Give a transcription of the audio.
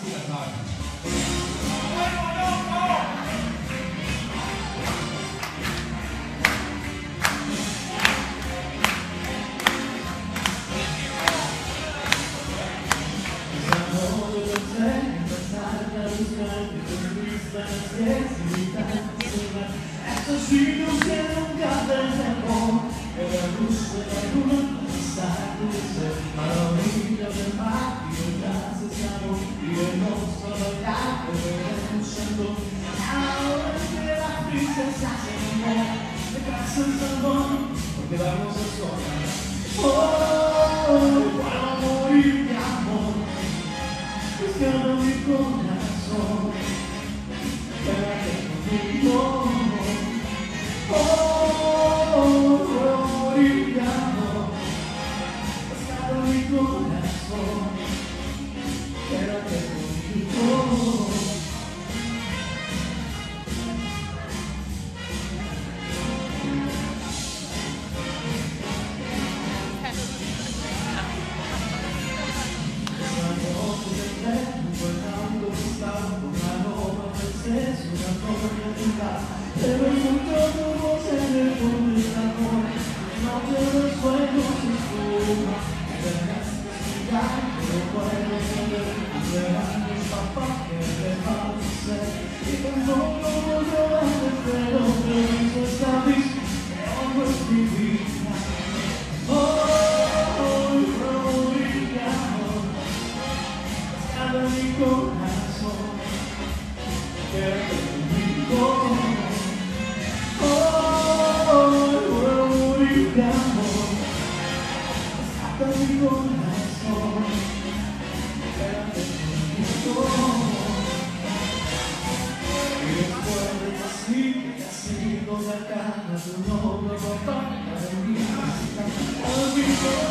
ya saben. Estos siglos que nunca perdemos, que la luz de la luna sacude a la orilla del mar y el gas estamos y el monstruo bailar revolucionando. Ahora que la princesa se enamora, de casa el salón, porque vamos a soñar. Oh, para morir de amor, buscando mi corazón. Quédate conmigo. Oh, morir de amor, buscando mi corazón. Quédate conmigo. Pero el mundo tuvo en el fondo del amor, no te los sueños se esfuma, dejaste explicar, pero puedo saber, esperando el papá que le va a hacer, y tampoco volvió a ver, pero me hizo esta vez, que honro es mi vida. Oh, morir de amor, buscando mi corazón, quédate conmigo. De amor, hasta mi corazón, quédate conmigo. Y después de así, con la cara tu nombre, papá, para un día,